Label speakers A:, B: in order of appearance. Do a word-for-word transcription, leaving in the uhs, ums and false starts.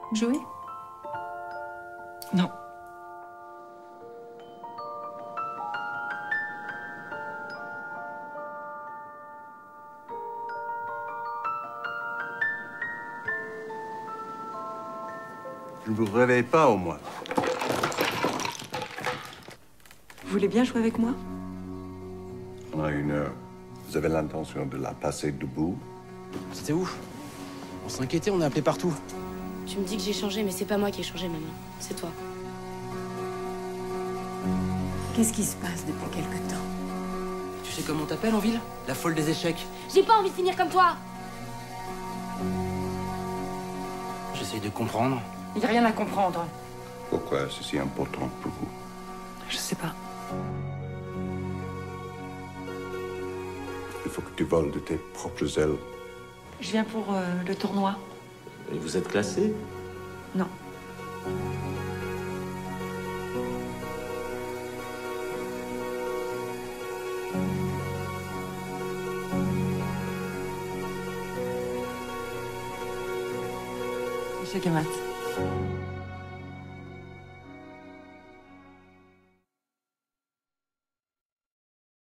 A: Jouer? Non.
B: Je ne vous réveille pas, au moins.
A: Vous voulez bien jouer avec moi?
B: On a une heure. Vous avez l'intention de la passer debout?
C: C'était où? On s'inquiétait, on a appelé partout.
D: Tu me dis que j'ai changé, mais c'est pas moi qui ai changé, maman. C'est toi.
A: Qu'est-ce qui se passe depuis quelque temps?
C: Tu sais comment on t'appelle en ville? La folle des échecs.
D: J'ai pas envie de finir comme toi.
C: J'essaye de comprendre.
A: Il n'y a rien à comprendre.
B: Pourquoi c'est si important pour vous?
A: Je sais pas.
B: Il faut que tu voles de tes propres ailes.
A: Je viens pour euh, le tournoi.
E: Et vous êtes classé?
A: Non. Monsieur Kamat.